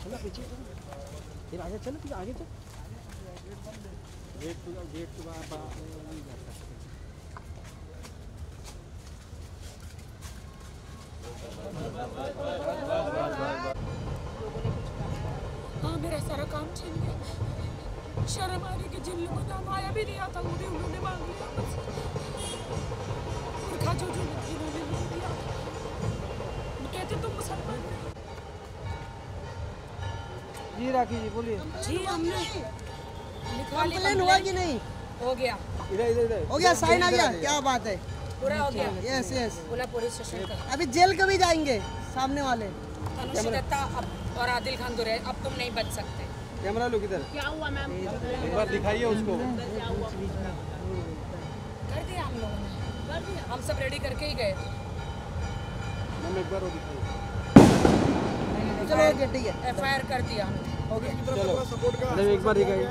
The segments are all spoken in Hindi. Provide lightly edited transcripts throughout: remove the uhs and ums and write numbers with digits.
चलो पीछे फिर आगे चलो, फिर आगे चलो। गेट तो नहीं जा सकते। हाँ, मेरा सारा काम छीन गया। शर्म आ रही कि जिन लोगों ने आया भी नहीं आता वो भी उन्होंने मांग लिया बस। और जो इन्होंने नहीं दिया, कहते तुम मुसलमान हो। जी राखी जी बोलिए। जी हमने कंप्लेन हुआ कि नहीं? हो गया, इधर हो गया, साइन आ गया, क्या बात है। पूरा हो गया। यस यस, बोला पुलिस स्टेशन का। अभी जेल कभी जाएंगे सामने वाले? अनुष्का दत्ता और आदिल खान दुरे, अब तुम नहीं बच सकते। कैमरा लो किधर? क्या हुआ मैम? एक बार दिखाइए उसको। कर दिया हम लोगों ने, कर दिया। हम सब रेडी करके ही गए थे। मैम एक बार वो दिखाइए। चलो ओके ठीक है, FIR कर दिया हमने। चलो मैम एक बार दिखाइए।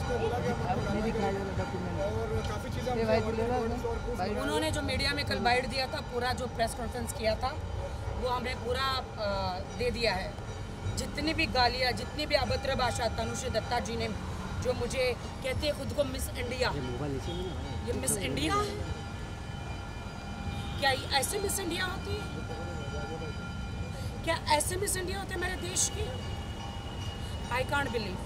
उन्होंने जो मीडिया में कल बाइट दिया था, पूरा जो प्रेस कॉन्फ्रेंस किया था वो हमें पूरा दे दिया है। जितनी भी गालियाँ, जितनी भी अभद्र भाषा तनुश्री दत्ता जी ने, जो मुझे कहते हैं खुद को मिस इंडिया, ये मिस इंडिया है क्या? ऐसे मिस इंडिया होती है क्या? ऐसे मिस इंडिया होते मेरे देश की? I can't believe.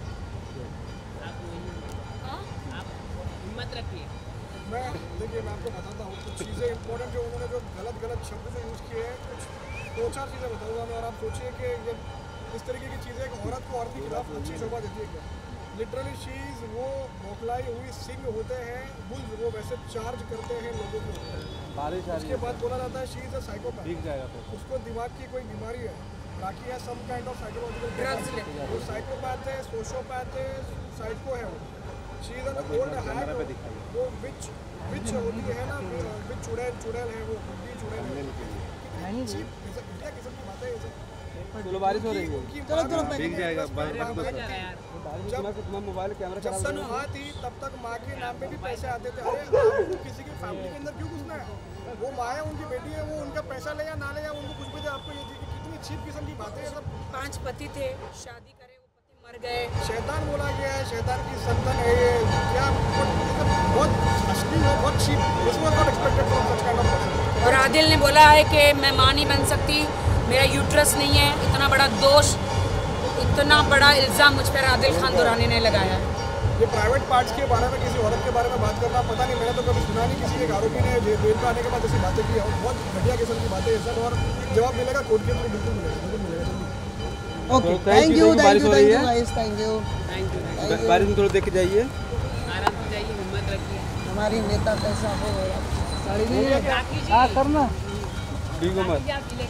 हिम्मत रखिए। देखिए मैं आपको बताता हूँ कुछ चीज़ें इंपॉर्टेंट जो उन्होंने जो गलत शब्द जो यूज़ किए हैं, कुछ 2-4 चीज़ें बताऊँगा मैं, और आप सोचिए कि ये इस तरीके की चीज़ें एक औरत को औरत के खिलाफ अच्छी शोभा देती है क्या? लिटरली शीज़ वो बौखलाई हुई सिंह होते हैं, बुल्स वो वैसे चार्ज करते हैं लोगों को। उसके बाद बोला जाता है शी इज़ अ साइकोपैथ, उसको दिमाग की कोई बीमारी है। राखी है some kind of psychological drugs, वो साइकोपैथ है, सोशियोपैथ है, साइको है वो। She is an old hag, वो विच होती है ना, विच चुड़ैल है वो, बुढ़ी चुड़ैल है। इंडिया किस्म की बातें हैं। चलो बारिश हो रही है, चलो भीग जाएगा बारिश में। मोबाइल कैमरा जब सनु माँ थी तब तक माँ के नाम पे भी पैसे आते थे। अरे आपको किसी की फैमिली के अंदर क्यों घुसना है? वो माँ है, उनकी बेटी है, वो उनका पैसा ले या ना ले या उनको कुछ भी दे, आपको ये कितनी चीप किस्म की बातें हैं सब। 5 पति थे, शादी करे वो पति मर गए। शैतान बोला गया है, शैतान की संतान है ये, क्या बहुत असली है, बहुत cheap. This was not expected from such kind of person. और आदिल ने बोला है कि मैं माँ नहीं बन सकती, मेरा यूट्रस नहीं है। इतना बड़ा दोष, इतना बड़ा इल्ज़ाम मुझ पर आदिल खान दुरानी ने लगाया है। ये प्राइवेट पार्ट्स के बारे में, किसी औरत के बारे में बात करना, पता नहीं, मैंने तो कभी सुना नहीं किसी एक आरोपी ने जेल पे आने के बाद ऐसी बातें की। बहुत घटिया किस्म की बातें हैं सर, और जवाब मिलेगा कोर्ट के थ्रू, बिल्कुल मिलेगा। Okay, thank you guys, thank you. बारिश में थोड़ा देख के जाइए, आराम से जाइए, हिम्मत रखिए। हमारी नेता कैसा हो, साड़ी नहीं है हाँ करना भीगो मत।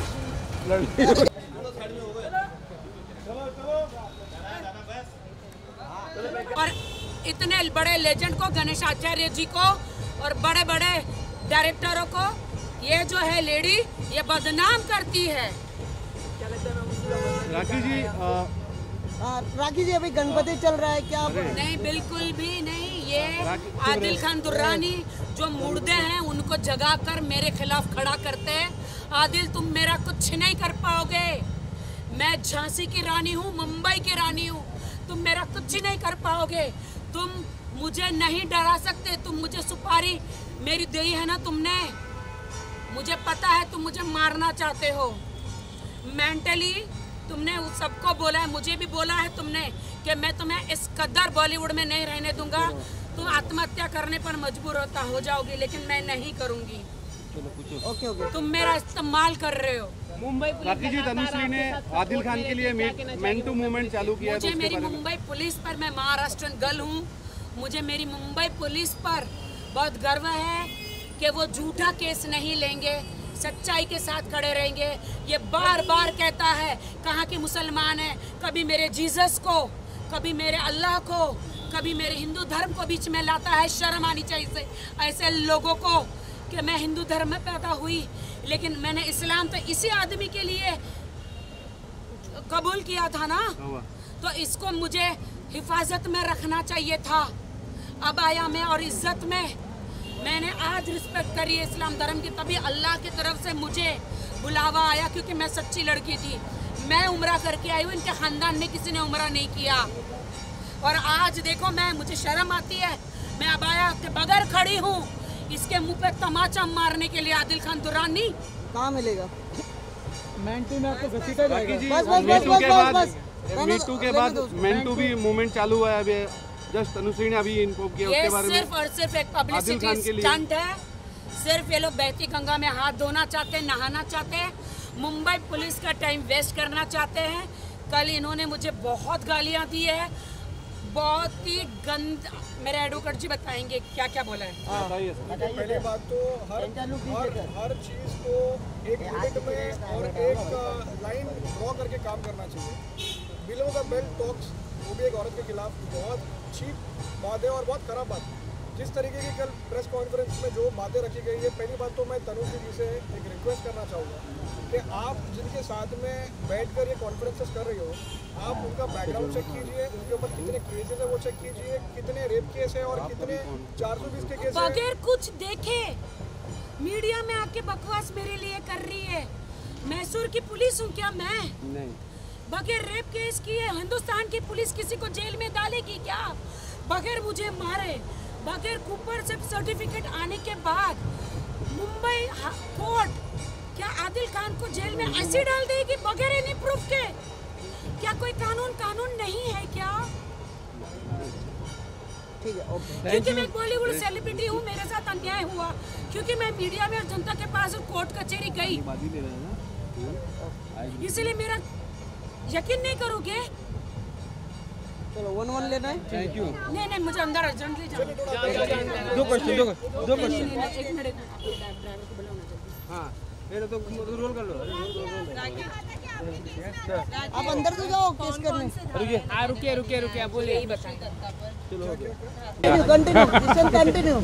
और इतने बड़े लेजेंड को, गणेश आचार्य जी को और बड़े बड़े डायरेक्टरों को ये जो है लेडी ये बदनाम करती है। राखी जी राखी जी अभी गणपति चल रहा है क्या? नहीं, बिल्कुल भी नहीं। ये आदिल खान दुर्रानी जो मुर्दे हैं उनको जगाकर मेरे खिलाफ खड़ा करते हैं। आदिल तुम मेरा कुछ नहीं कर पाओगे, मैं झांसी की रानी हूँ, मुंबई की रानी हूँ, तुम मेरा कुछ नहीं कर पाओगे। तुम मुझे नहीं डरा सकते। तुम मुझे सुपारी मेरी दी है ना तुमने, मुझे पता है तुम मुझे मारना चाहते हो। मेंटली तुमने उस सबको बोला है, मुझे भी बोला है तुमने कि मैं तुम्हें इस कदर बॉलीवुड में नहीं रहने दूंगा, तुम आत्महत्या करने पर मजबूर हो जाओगी, लेकिन मैं नहीं करूंगी। ओके ओके, तुम मेरा इस्तेमाल कर रहे हो। राखी जी तनुश्री ने आदिल खान के लिए मैन टू मूवमेंट चालू किया है, मुझे मेरी मुंबई पुलिस पर, मैं महाराष्ट्रन गर्ल हूँ, मुझे मेरी मुंबई पुलिस पर बहुत गर्व है कि वो झूठा केस नहीं लेंगे, सच्चाई के साथ खड़े रहेंगे। ये बार बार कहता है कहाँ के मुसलमान है, कभी मेरे जीसस को, कभी मेरे अल्लाह को, कभी मेरे हिंदू धर्म को बीच में लाता है। शर्म आनी चाहिए ऐसे लोगों को कि मैं हिंदू धर्म में पैदा हुई, लेकिन मैंने इस्लाम तो इसी आदमी के लिए कबूल किया था ना, तो इसको मुझे हिफाजत में रखना चाहिए था। अब आया मैं और इज्जत में, मैंने आज रिस्पेक्ट करी है इस्लाम धर्म की, तभी अल्लाह की तरफ से मुझे बुलावा आया, क्योंकि मैं सच्ची लड़की थी। मैं उम्रा करके आई हूँ, इनके खानदान में किसी ने उम्रा नहीं किया। और आज देखो मुझे शर्म आती है, मैं अबाया के बगैर खड़ी हूँ, इसके मुंह पे तमाचा मारने के लिए आदिल खान दुरानी। कहाँ मिलेगा? मेंटू में आपको घसीटा जाएगा। मीटू के बाद मेंटू भी मूवमेंट चालू हुआ है अभी। जस्ट तनुश्री ने अभी इन्फो किया उसके बारे में। सिर्फ और सिर्फ एक पब्लिसिटी स्टंट है। सिर्फ ये लोग बहती गंगा में हाथ धोना चाहते हैं, नहाना चाहते हैं, मुंबई पुलिस का टाइम वेस्ट करना चाहते हैं। कल इन्होंने मुझे बहुत गालियां दी है, बहुत ही गंद। मेरे एडवोकेट जी बताएंगे क्या क्या बोला है। पहली बात तो हर चीज़ को एक लिमिट में और एक लाइन ड्रॉ करके काम करना चाहिए। बिलो द बेल्ट टॉक्स, वो भी एक औरत के खिलाफ बहुत चीप बात है और बहुत खराब बात है। जिस तरीके की कल प्रेस कॉन्फ्रेंस में जो बातें रखी गई है, पहली बात तो मैं तनुश्री जी से एक रिक्वेस्ट करना चाहूँगा कि आप जिनके साथ में बैठकर ये कॉन्फ्रेंसेस कर रही हो, आप उनका बैकग्राउंड चेक कीजिए, उनके ऊपर कितने केसेस है वो चेक कीजिए, कितने रेप केस है और कितने 420 के केस है। बगैर कुछ देखे मीडिया में आके बकवास मेरे लिए कर रही है। मैसूर की पुलिस हूँ क्या मैं? नहीं, बगैर रेप केस किए हिंदुस्तान की पुलिस किसी को जेल में डालेगी क्या? बगैर मुझे मारे, बगैर कूपर से सर्टिफिकेट आने के बाद मुंबई कोर्ट क्या आदिल खान को जेल में ऐसे डाल देगी बगैर एनी प्रूफ के? क्या कोई कानून नहीं है क्या? ठीक है, ओके। क्योंकि मैं बॉलीवुड सेलिब्रिटी हूँ, मेरे साथ अन्याय हुआ, क्योंकि मैं मीडिया में और जनता के पास कोर्ट कचहरी गई, इसलिए मेरा यकीन नहीं करोगे। चलो 1-1 लेना है। Thank you. नहीं मुझे अंदर अर्जेंटली जाना। दो क्वेश्चन। एक मिनट ड्राइवर को बुलाओ ना। हाँ, ये तो रोल कर लो। आप अंदर तो जाओ केस करने। रुकिए बोले यही बताएं। कंटिन्यू।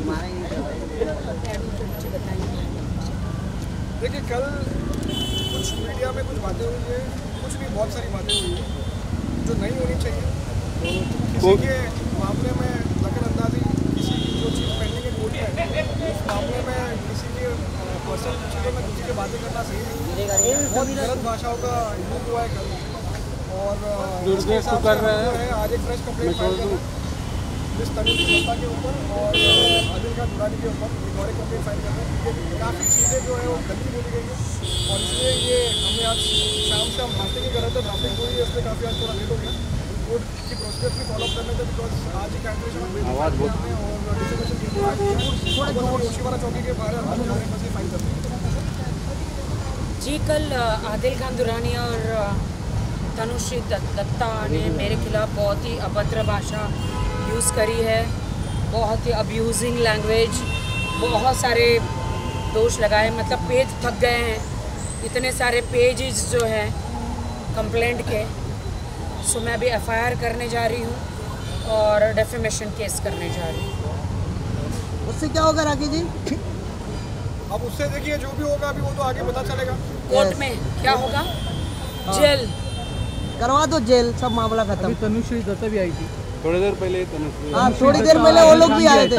देखिए, कल कुछ मीडिया में कुछ बातें हुई है, कुछ नहीं बहुत सारी बातें हुई है जो नहीं होनी चाहिए। किसी के मामले में दखल-अंदाजी, किसी की जो चीज़ पेंडिंग है कोर्ट में, उस मामले में किसी के पर्सनल चीज़ों में किसी की बातें करना सही नहीं। बहुत गलत भाषाओं का यूज हुआ है कल, और इसके हिसाब से जो है आज एक फ्रेश कंप्लेंट फाइल करना इस तनुश्री दत्ता के ऊपर और आदिल खान दुरानी के ऊपर एक और कंप्लेंट फाइल करना है, क्योंकि काफ़ी चीज़ें जो है वो गलती बोली गई है, और इसलिए ये हमने आज शाम से हम ड्राफ्टिंग ही कर रहे थे, ड्राफ्टिंग हुई है, इसलिए काफ़ी आज थोड़ा लेट हो गया। कोर्ट की प्रोसीजर भी फॉलो करने थे, बिकॉज आज ही कैंसलेशन और डिफेमेशन की थोड़ा ओशीवारा चौकी के बाहर हम जा रहे हैं, बस ये फाइल करते हैं। जी, कल आदिल खान दुरानी और तनुश्री दत्ता ने मेरे खिलाफ बहुत ही अभद्र भाषा यूज़ करी है, बहुत ही अब्यूजिंग लैंग्वेज, बहुत सारे दोष लगाए, मतलब पेज थक गए हैं, इतने सारे पेजेस जो हैं कंप्लेंट के। सो मैं अभी FIR करने जा रही हूँ और डेफेमेशन केस करने जा रही हूँ। उससे क्या होगा राखी जी? अब उससे देखिए जो भी होगा अभी वो तो आगे पता चलेगा। कोर्ट में क्या होगा? जेल करवा दो, जेल, सब मामला खत्म। तनुश्री दत्ता भी आई थी थोड़ी देर पहले तनुश्री। हाँ, थोड़ी देर पहले वो लोग भी आए थे।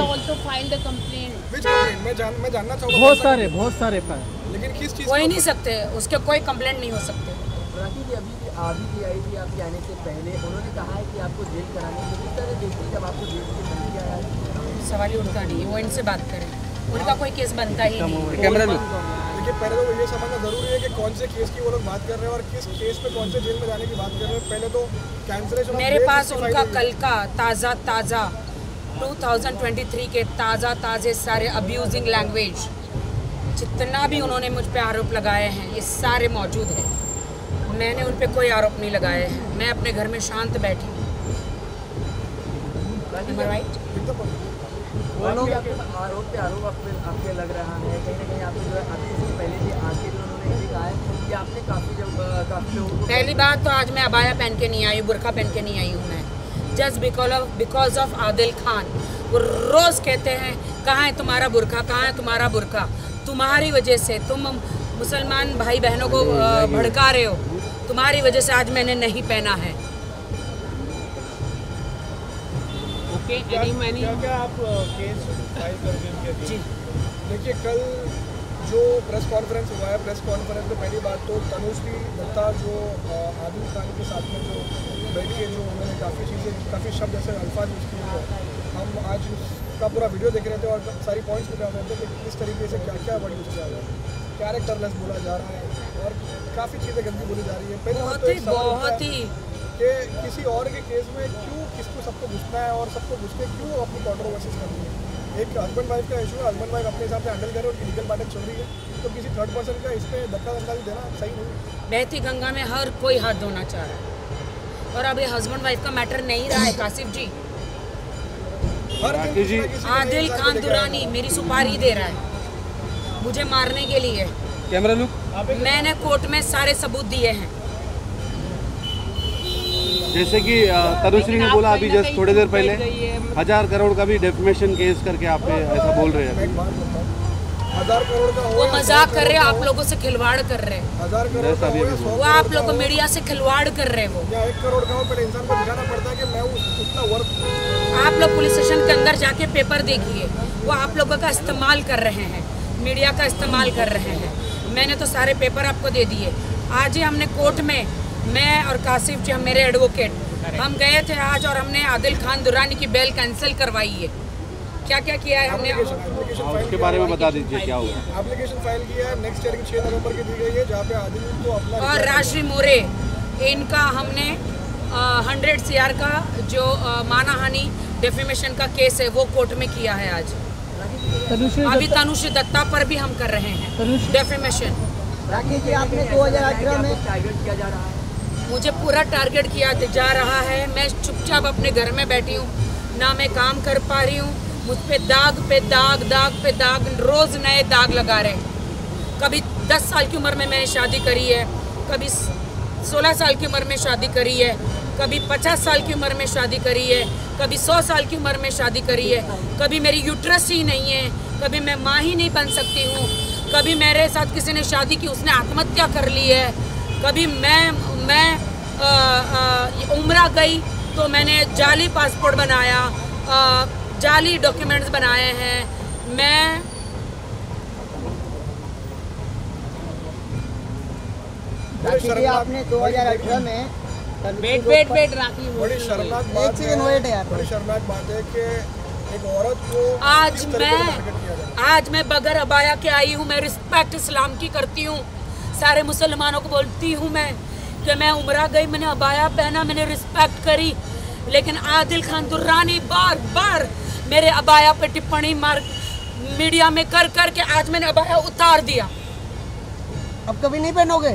मैं जानना चाहूँगा। बहुत सारे लेकिन किस चीज़ हो ही नहीं सकते, उसके कोई कंप्लेंट नहीं हो सकते। राखी जी, अभी भी आई थी आपके आने से पहले, उन्होंने कहा है कि आपको जेल कराने की किस तरह देखती जब आपको जेल से बंदी आया है? सवाल ही उठता नहीं है, वो इनसे बात करें, उनका कोई केस बनता ही नहीं। कैमरा लो। देखिए, पहले तो ये समझना जरूरी है कि कौन से केस की वो लोग बात कर रहे हैं और किस केस पे कौन से जेल में जाने की बात कर रहे हैं। पहले तो कैंसलेशन मेरे पास उनका कल का ताज़ा 2023 के ताज़े सारे अब्यूजिंग लैंग्वेज, जितना भी उन्होंने मुझ पे आरोप लगाए हैं, ये सारे मौजूद हैं। मैंने उन पे कोई आरोप नहीं लगाए हैं, मैं अपने घर में शांत बैठी हूँ। राइट? वो लोग आरोप पे आरोप आपके लग रहा है, कहीं ना कहीं आपको जो है अभी इससे पहले भी आके जो उन्होंने ये कहा है कि आपने काफ़ी लोगों को। पहली बात तो आज मैं अबाया पहन के नहीं आई हूँ, बुर्का पहन के नहीं आई हूँ मैं, just because of Adil Khan. वो रोज़ कहते हैं कहाँ है तुम्हारा बुर्का, कहाँ है तुम्हारा बुर्का। तुम्हारी वजह से, तुम मुसलमान भाई बहनों को भड़का रहे हो, तुम्हारी वजह से आज मैंने नहीं पहना है। क्या आप केस फाइल कर देंगे? जी, देखिए, कल जो प्रेस कॉन्फ्रेंस हुआ है, प्रेस कॉन्फ्रेंस में पहली बात तो तनुश्री दत्ता जो आदिल खान के साथ में जो बैठी है, जो उन्होंने काफ़ी शब्द ऐसे अल्फाज यूज़ किए हैं। हम आज उसका पूरा वीडियो देख रहे थे और सारी पॉइंट्स निकाल रहे थे कि किस तरीके से क्या क्या वर्ड यूज़ किया जा रहा है, कैरेक्टरलेस बोला जा रहा है और काफ़ी चीज़ें गंदी बोली जा रही है। पहले बात तो एक सवाल उठता है कि किसी और के केस में क्यों किसको सबको घुसना है और सबको घुस के क्यों अपनी कॉन्ट्रोवर्सीज करनी है। एक हस्बैंड वाइफ का इशू है, हस्बैंड वाइफ अपने हिसाब से हैंडल करे और लीगल बातें चल रही है, तो किसी थर्ड पर्सन का इस पर धक्का-धक्का देना सही नहीं है। बहती गंगा में हर कोई हाथ धोना चाह रहा है और अब ये हस्बैंड वाइफ का मैटर नहीं रहा है कासिफ जी। आदिल खान दुरानी मेरी सुपारी दे रहा है मुझे मारने के लिए। Camera look. मैंने कोर्ट में सारे सबूत दिए हैं। जैसे कि तनुश्री ने बोला अभी जस्ट थोड़ी देर पहले 1000 करोड़ का भी डेफमेशन केस करके आप ऐसा बोल रहे हैं। 1000 करोड़ का वो मजाक कर रहे हैं, आप लोगों से खिलवाड़ कर रहे हैं। 1000 करोड़ का वो आप लोगों मीडिया से खिलवाड़ कर रहे हैं। वो 1 करोड़ का हो, पहले इंसान को दिखाना पड़ता है कि मैं उतना वर्थ। आप लोग पुलिस स्टेशन के अंदर जाके पेपर देखिए, वो आप लोगों का इस्तेमाल कर रहे हैं, मीडिया का इस्तेमाल कर रहे हैं। मैंने तो सारे पेपर आपको दे दिए। आज ही हमने कोर्ट में, मैं और कासिफ जी, हम मेरे एडवोकेट, हम गए थे आज और हमने आदिल खान दुरानी की बेल कैंसिल करवाई है। क्या क्या किया है हमने, उसके बारे में बता दीजिए क्या हुआ। एप्लीकेशन फाइल किया है, नेक्स्ट ईयर की 6 नवंबर की दी गई है, जहाँ पे आदिल को अपना और राशि मोरे इनका हमने 100 CR का जो मानहानि डेफेमेशन का केस है वो कोर्ट में किया है आज। अभी तनुश्री दत्ता पर भी हम कर रहे हैं डेफेमेशन। राखी जी, आपने 2018 में टारगेट किया जा रहा है, मुझे पूरा टारगेट किया जा रहा है। मैं चुपचाप अपने घर में बैठी हूँ, ना मैं काम कर पा रही हूँ। मुझ पे दाग पे दाग, दाग पे दाग, रोज नए दाग लगा रहे हैं। कभी 10 साल की उम्र में मैंने शादी करी है, कभी 16 साल की उम्र में शादी करी है, कभी 50 साल की उम्र में शादी करी है, कभी 100 साल की उम्र में शादी करी है, कभी मेरी यूट्रस ही नहीं है, कभी मैं माँ ही नहीं बन सकती हूँ, कभी मेरे साथ किसी ने शादी की उसने आत्महत्या कर ली है, कभी मैं उम्रा गई तो मैंने जाली पासपोर्ट बनाया, जाली डॉक्यूमेंट्स बनाए हैं। मैं राखी जी, आपने 2018 में वेट राखी बड़ी शर्मनाक एक बात सेकंड वेट है यार। बड़ी शर्मनाक बात है कि एक औरत को आज इस तरीके से टारगेट किया जाए। मैं बगैर अबाया के आई हूँ। मैं रिस्पेक्ट इस्लाम की करती हूँ, सारे मुसलमानों को बोलती हूँ मैं कि मैं उम्रा गई, मैंने अबाया पहना, मैंने रिस्पेक्ट करी। लेकिन आदिल खान दुर्रानी बार बार मेरे अबाया पे टिप्पणी मार मीडिया में कर कर के आज मैंने अबाया उतार दिया। अब कभी नहीं पहनोगे?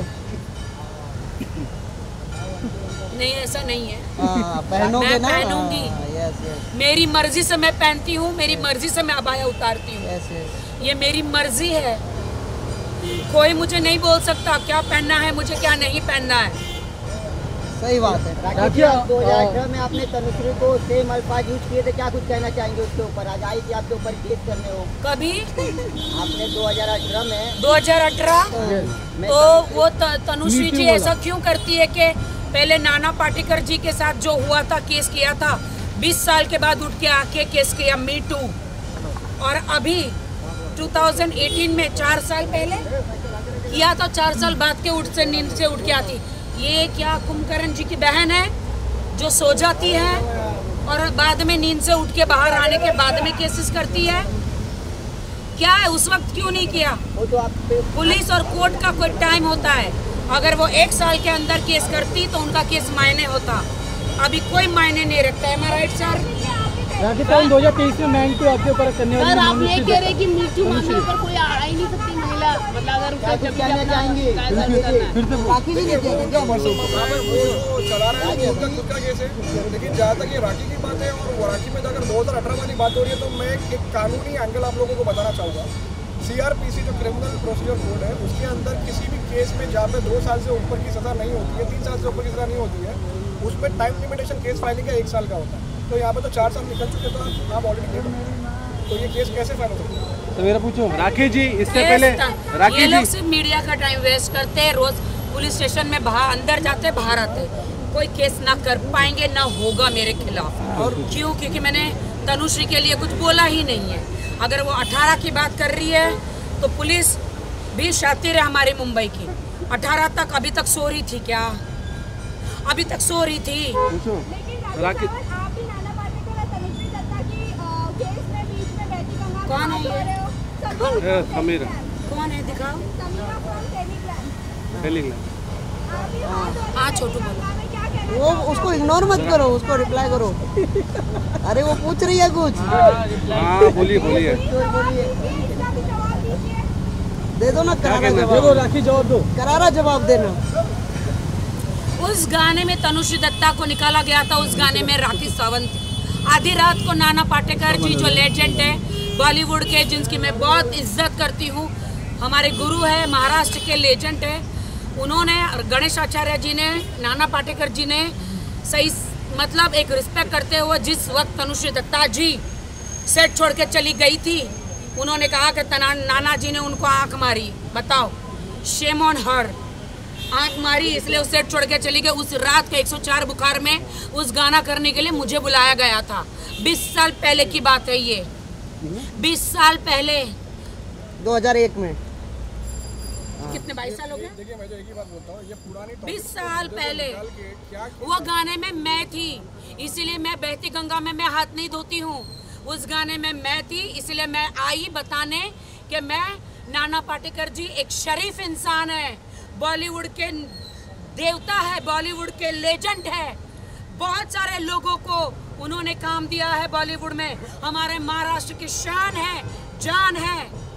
नहीं, ऐसा नहीं है। पहनोगे मैं ना? पहनूंगी। यस यस मेरी मर्जी से मैं पहनती हूँ, मेरी मर्जी से मैं अबाया उतारती हूँ। Yes yes. ये मेरी मर्जी है, कोई मुझे नहीं बोल सकता क्या पहनना है मुझे, क्या नहीं पहनना है। सही बात है। राखी जी, 2018 में आपने तनुश्री को सेम अल्फाज यूज किए थे, क्या कुछ कहना चाहेंगे उसके ऊपर? आज आई थी आपके ऊपर केस करने हो, कभी आपने 2018 में 2018 तो वो तनुश्री जी ऐसा क्यों करती है कि पहले नाना पाटेकर जी के साथ जो हुआ था, केस किया था, 20 साल के बाद उठ के आके केस किया मी टू, और अभी 2018 में 4 साल पहले किया था, 4 साल बाद के नींद से उठ के आती। ये क्या कुंभकर्ण जी की बहन है जो सो जाती है और बाद में नींद से उठ के बाहर आने के बाद में केसेस करती है? क्या है, उस वक्त क्यों नहीं किया? वो तो आप पुलिस और कोर्ट का कोई टाइम होता है, अगर वो 1 साल के अंदर केस करती तो उनका केस मायने होता, अभी कोई मायने नहीं रखता है। Right sir? राखी साहब 2023 में मैन टू आपके ऊपर करने वाली सर, आप ये कह रहे हैं कि मीटू मामले पर कोई आ ही नहीं सकती महिला, मतलब अगर उसका जब कहना चाहेंगे? राखी जी ने क्या वो जो चला रहा है वो उनका खुद का केस है, लेकिन जहाँ तक ये राखी की बात है और वो राखी में अगर 2018 वाली बात हो रही है तो मैं एक कानूनी एंगल आप लोगों को बताना चाहूँगा। CRPC जो क्रिमिनल प्रोसीजर कोड है उसके अंदर किसी भी केस में जहाँ पे 2 साल से ऊपर की सज़ा नहीं होती है, 3 साल से ऊपर की सज़ा नहीं होती है, उसमें टाइम लिमिटेशन केस फाइलिंग का 1 साल का होता है। तो यहाँ पे तो 4 साल निकल चुके, तो आप ऑलरेडी लेट हो, तो ये केस कैसे फाइल हो सकता है? तो मेरा पूछो राखी जी, इससे पहले राखी ये लोग जी सिर्फ मीडिया का टाइम वेस्ट करते हैं, रोज पुलिस स्टेशन में बाहर अंदर जाते बाहर आते, कोई केस ना कर पाएंगे ना होगा मेरे खिलाफ। और क्यों? क्योंकि मैंने तनुश्री के लिए कुछ बोला ही नहीं है। अगर वो 18 की बात कर रही है तो पुलिस भी शातिर है हमारी मुंबई की। 18 तक अभी तक सो रही थी क्या? अभी तक सो रही थी। पूछो राखी कौन है ये? समीर कौन है दिखाओ। टेलीग्राम हाँ छोटू बोलो। वो उसको इग्नोर मत करो, उसको रिप्लाई करो। अरे वो पूछ रही है कुछ। हाँ बोलिए बोलिए दे दो ना करारा दे जवाब। दो राखी, जवाब दो। करारा जवाब देना। उस गाने में तनुश्री दत्ता को निकाला गया था, उस गाने में राखी सावंत। आधी रात को नाना पाटेकर जी जो लेजेंड है बॉलीवुड के, जिनकी मैं बहुत इज्जत करती हूँ, हमारे गुरु है, महाराष्ट्र के लेजेंड है, उन्होंने गणेश आचार्य जी ने, नाना पाटेकर जी ने सही मतलब एक रिस्पेक्ट करते हुए जिस वक्त तनुश्री दत्ता जी सेट छोड़ के चली गई थी, उन्होंने कहा कि नाना जी ने उनको आंख मारी। बताओ, शेम ऑन हर। आंख मारी इसलिए उस सेट छोड़ के चली गई। उस रात के 104 बुखार में उस गाना करने के लिए मुझे बुलाया गया था। 20 साल पहले की बात है ये, 20 साल पहले। 2001 में। कितने 22 साल हो गए? देखिए मैं जो एक ही बात बोलता हूँ, ये पुरानी 20 साल पहले क्या वो गाने में मैं थी, इसीलिए मैं बहती गंगा में मैं हाथ नहीं धोती हूँ। उस गाने में मैं थी, इसलिए मैं आई बताने कि मैं, नाना पाटेकर जी एक शरीफ इंसान है, बॉलीवुड के देवता है, बॉलीवुड के लेजेंड है। बहुत सारे लोगों को उन्होंने काम दिया है बॉलीवुड में। हमारे महाराष्ट्र की शान है, जान है।